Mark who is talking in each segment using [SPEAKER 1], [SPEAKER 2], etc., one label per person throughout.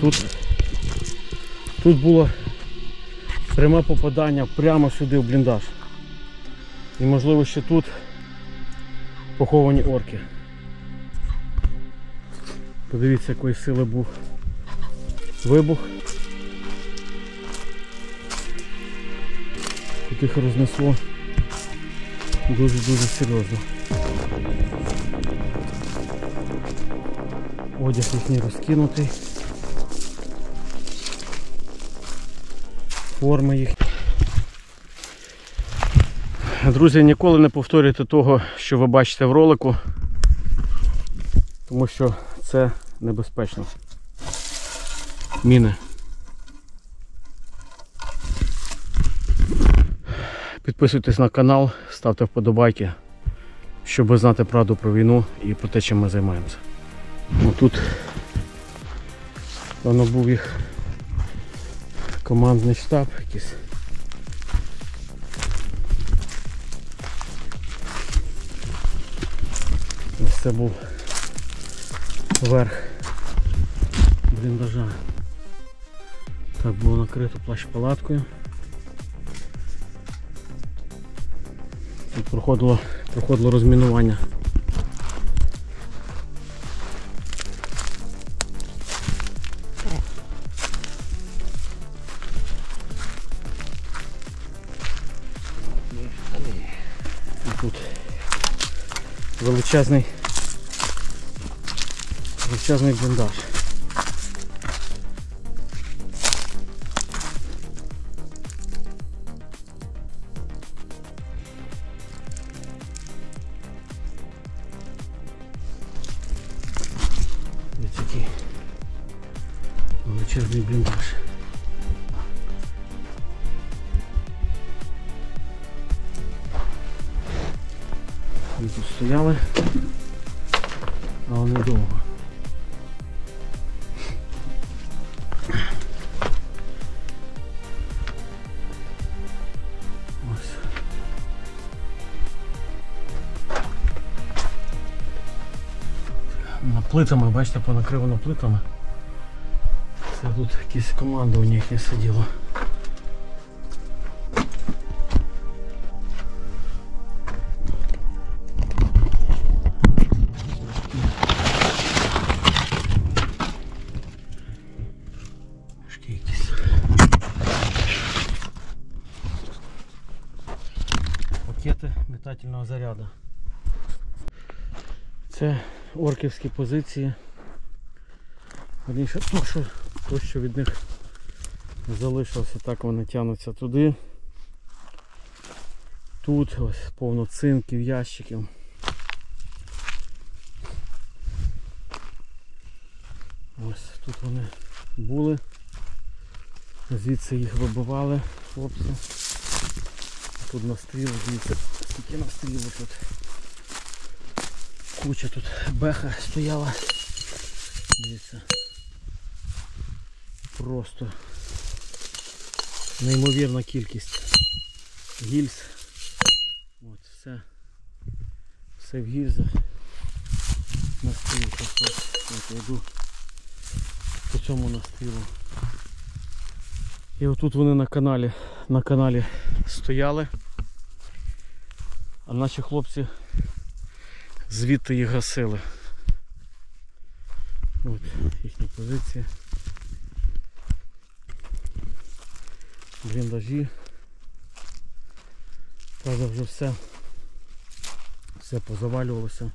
[SPEAKER 1] Тут було пряме попадання прямо сюди в бліндаж. І можливо ще тут поховані орки. Подивіться, якої сили був вибух. Тут їх рознесло дуже-дуже серйозно. Одяг їхній розкинутий. Форми їхні. Друзі, ніколи не повторюйте того, що ви бачите в ролику, тому що це небезпечно. Міни. Підписуйтесь на канал, ставте вподобайки, щоб знати правду про війну і про те, чим ми займаємося. Тут воно був їх командний штаб якийсь. Ось це був верх бліндажа. Так було накрито плащ-палаткою. Тут проходило розмінування. Тут величезний бліндаж. Ось такий величезний бліндаж. Ми тут стояли, але недовго. Ось. На плитами, бачите, понакривано плитами. Це тут якісь командування їхнє сиділо. Пакети метательного заряду. Це орківські позиції. Верніше, то, що від них залишилося, так вони тягнуться туди. Тут ось повно цинків, ящиків. Ось тут вони були. Звідси їх вибивали хлопці. Тут настріли, дивіться, скільки настрілу тут. Куча тут беха стояла. Дивіться. Просто неймовірна кількість гільз. От, все в гільзах. Настріл. От я йду по цьому настрілу. І отут вони на каналі стояли, а наші хлопці звідти їх гасили. От їхні позиції. Бліндажі. Правда, вже все позавалювалося.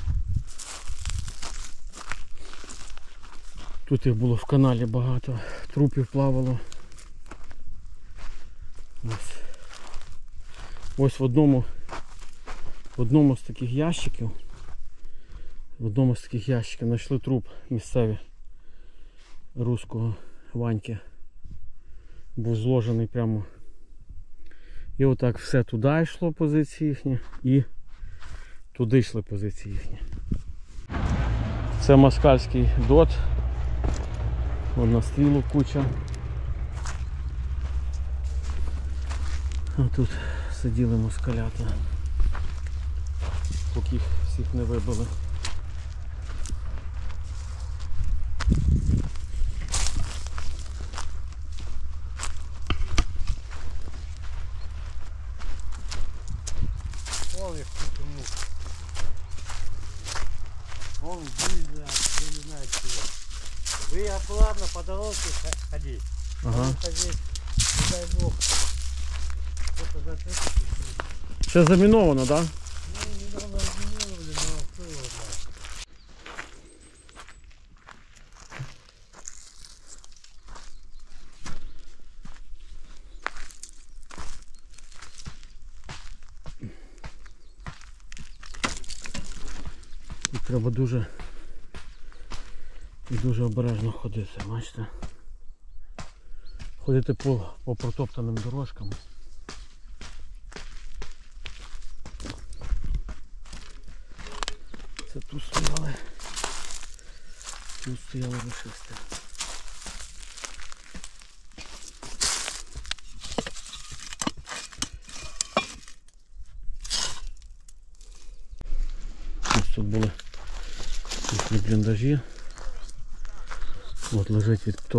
[SPEAKER 1] Тут їх було в каналі багато, трупів плавало. Ось в одному з таких ящиків знайшли труп місцеві руського Ваньки. Був зложений прямо. І отак все туди йшло позиції їхні і туди йшли позиції їхні. Це москальський ДОТ. Вон на стрілу куча. А тут сиділи москалята, поки їх всіх не вибили.
[SPEAKER 2] Полный почему? Он близко, я не знаю чего. Вы аккуратно по дорожке ходи.
[SPEAKER 1] Ага.
[SPEAKER 2] Здесь, не дай бог. Что-то зацепится.
[SPEAKER 1] Ще заміновано, так? Да?
[SPEAKER 2] Ну, недавно разминировали, но кто его знает.
[SPEAKER 1] Тут треба дуже і дуже обережно ходити, бачите? Ходити по протоптаним дорожкам. Це тут стояли рашисти. Ось тут були їхні бліндажі. От лежить від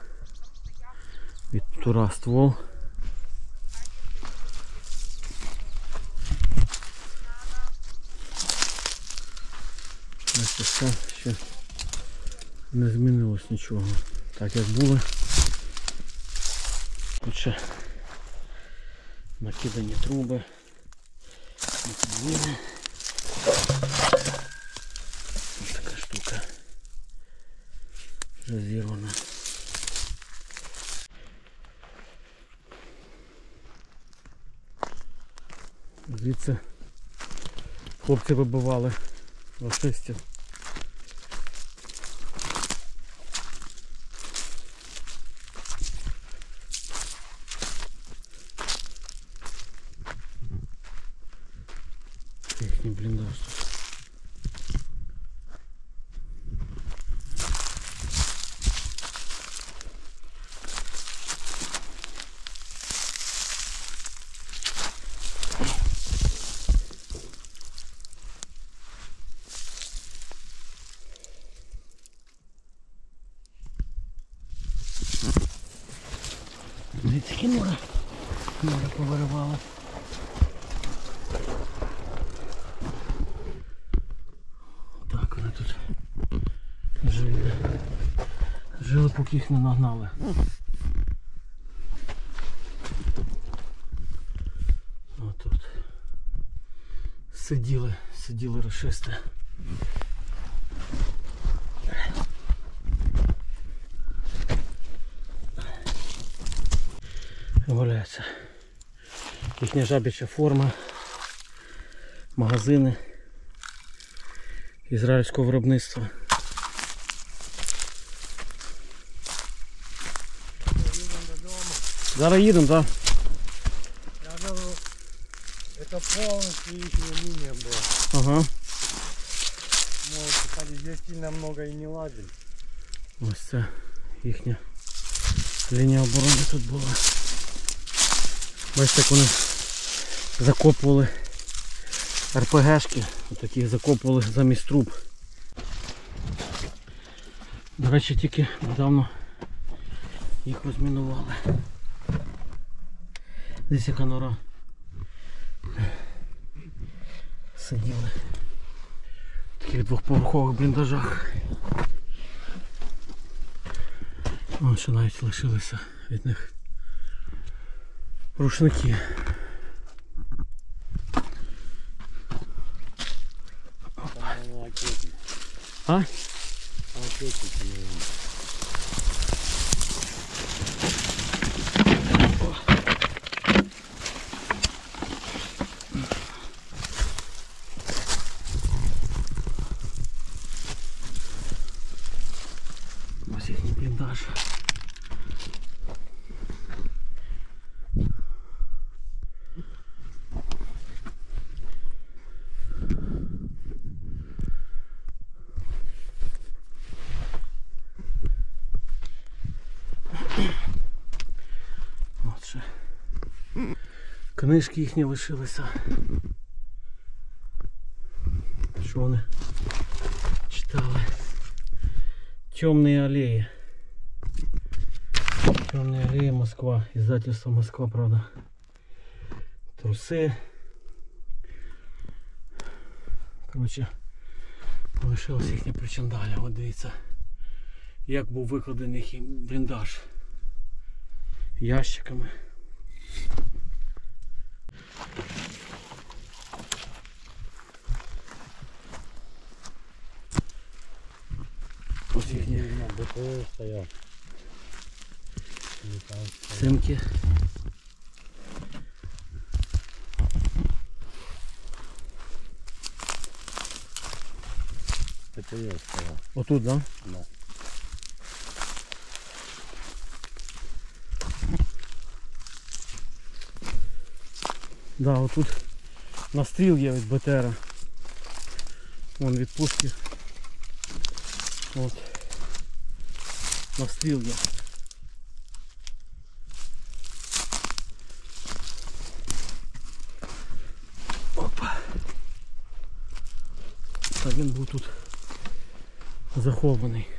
[SPEAKER 1] Тура ствол. Бачите, все ще не змінилось нічого. Так як були. Тут ще накидані труби. Ось така штука. Вже зірвана. Звідси хлопці вибивали рашистів. Їхній бліндаж тут. Дивіться, море повиривало. Так вони тут жили, поки їх не нагнали. Отут сиділи рашисти. Валяється їхня жабяча форма, магазини ізраїльського виробництва. Зараз їдемо, так?
[SPEAKER 2] Я говорю, это полностью их линия была.
[SPEAKER 1] Ага.
[SPEAKER 2] Может, кстати, здесь сильно много и не ладили.
[SPEAKER 1] Ось це їхня лінія оборони тут була. Бачите, як вони закопували РПГшки, отакі закопували замість труб. До речі, тільки недавно їх розмінували. Десь яка нора. Сиділи в таких двохповерхових бліндажах. О, ще навіть лишилися від них рушники. А? Ось їхній бліндаж. От ще книжки їхні лишилися. Що вони читали? Темные аллеи. Темные аллеи, Москва. Издательство Москва, правда. Трусы. Коротше, лишилось їхнє причандаля. От дивіться, як був викладений їхній бліндаж ящиками. Ось їхні
[SPEAKER 2] БТР стоял.
[SPEAKER 1] симки.
[SPEAKER 2] БТР стоял.
[SPEAKER 1] Отут, да?
[SPEAKER 2] Да.
[SPEAKER 1] Да, отут настріл є від БТРа. Вон від пушки. От. Настріл є. Опа. Так він був тут захований.